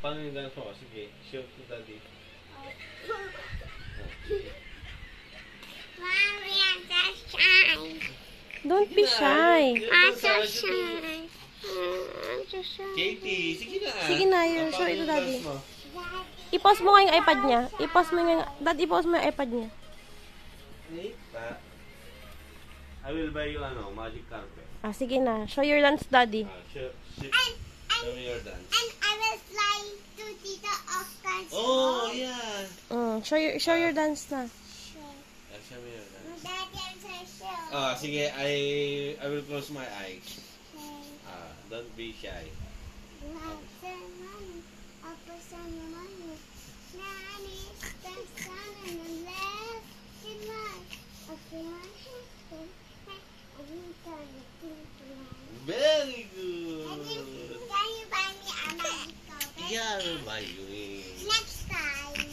paano yung dance mo? Sige, show to daddy. Mommy, I'm just shy. Don't be shy. I'm so shy. I'm so shy. Katie, sige na. Sige na, you show it to daddy. Dance mo. I-pause mo nga yung iPad niya. I-pause mo nga. Dad, i-pause mo yung iPad niya. I will buy you magic carpet. Ah, sige na. Show your dance, daddy. Show me your dance. And I will fly to Tita Oscar's Oh, yeah. Show your dance na. Show me your dance. Daddy, I'm so shy. Sige, I will close my eyes. Don't be shy. Very good. Can you buy me a magic carpet? Yeah, I will buy you. Next time.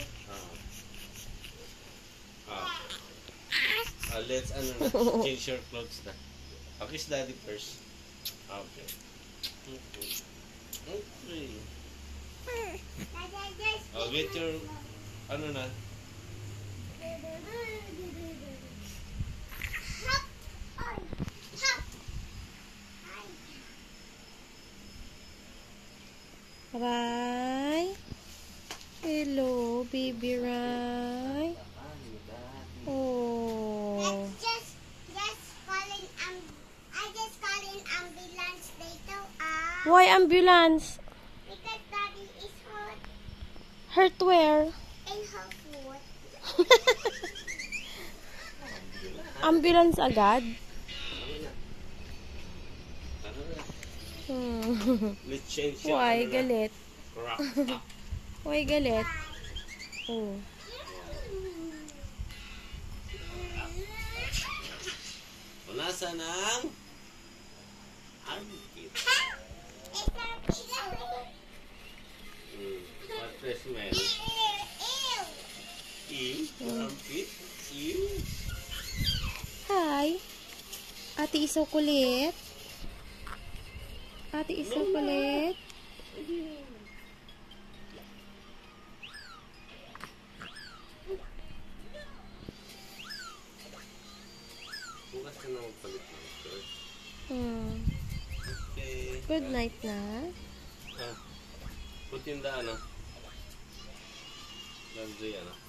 Let's change your clothes na. Kiss daddy first. Okay. Okay. Get your na. Rai. Hello, baby Rai. Oh. Just calling I just calling ambulance later. Why ambulance? Because daddy is hurt Hurt where? in her foot. Ambulance agad? Let's change your Why galit? Rock. Why galit? Oh. Punasan ng armpit. What the smell? Ew. Armpit? Ew. Hi. Ate Isaw kulit. Ate Isaw kulit. Bukas ka na magpalit ng shirt. Okay. Good night na. Put in the laundry